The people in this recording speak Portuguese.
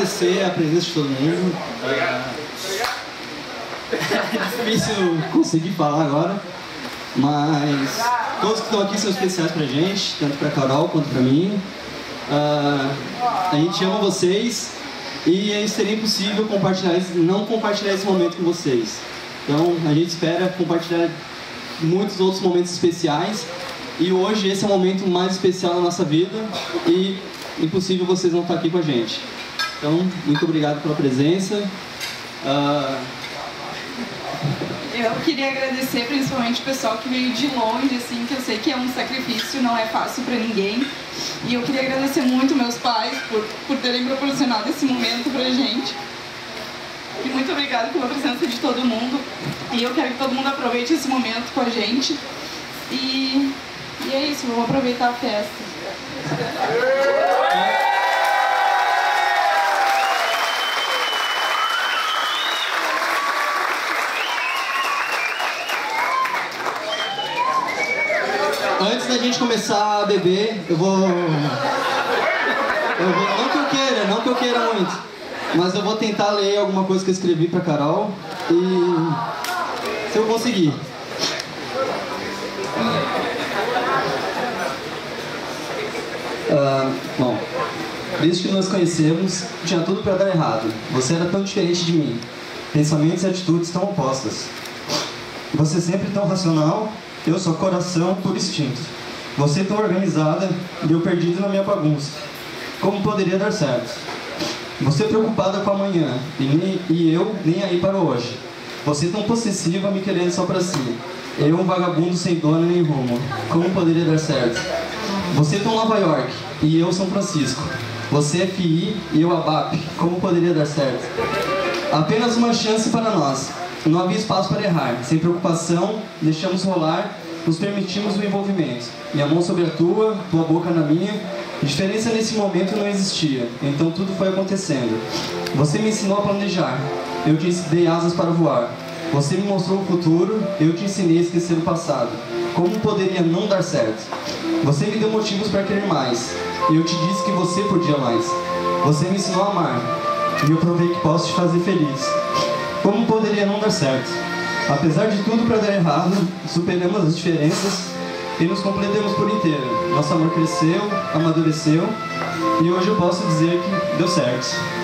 agradecer a presença de todo mundo. É difícil conseguir falar agora, mas todos que estão aqui são especiais pra gente, tanto pra Carol quanto pra mim. A gente ama vocês e seria impossível não compartilhar esse momento com vocês. Então a gente espera compartilhar muitos outros momentos especiais, e hoje esse é o momento mais especial da nossa vida e impossível vocês não estar aqui com a gente. Então, muito obrigado pela presença. Eu queria agradecer principalmente o pessoal que veio de longe, assim, que eu sei que é um sacrifício, não é fácil para ninguém. E eu queria agradecer muito meus pais por terem proporcionado esse momento pra gente. E muito obrigada pela presença de todo mundo. E eu quero que todo mundo aproveite esse momento com a gente. E é isso, vamos aproveitar a festa. Antes da gente começar a beber, eu vou não que eu queira muito, mas eu vou tentar ler alguma coisa que eu escrevi pra Carol, e se eu conseguir. Bom, desde que nos conhecemos, tinha tudo pra dar errado. Você era tão diferente de mim. Pensamentos e atitudes tão opostas. Você sempre tão racional, eu sou coração por instinto. Você tão organizada e eu perdido na minha bagunça. Como poderia dar certo? Você preocupada com amanhã e eu nem aí para hoje. Você tão possessiva, me querendo só pra si. Eu um vagabundo sem dono nem rumo. Como poderia dar certo? Você tão Nova York e eu São Francisco. Você é FI e eu ABAP. Como poderia dar certo? Apenas uma chance para nós. Não havia espaço para errar. Sem preocupação, deixamos rolar, nos permitimos o envolvimento. Minha mão sobre a tua boca na minha. Diferença nesse momento não existia. Então tudo foi acontecendo. Você me ensinou a planejar. Eu te dei asas para voar. Você me mostrou o futuro. Eu te ensinei a esquecer o passado. Como poderia não dar certo? Você me deu motivos para querer mais. E eu te disse que você podia mais. Você me ensinou a amar. E eu provei que posso te fazer feliz. Como poderia não dar certo? Apesar de tudo para dar errado, superamos as diferenças e nos completamos por inteiro. Nosso amor cresceu, amadureceu e hoje eu posso dizer que deu certo.